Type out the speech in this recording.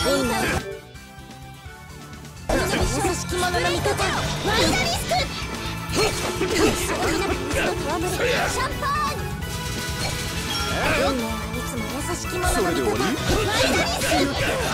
優しき者の味方ワイダリスク。シャンパーン。運命はいつも優しき者の味方ワイダリスク。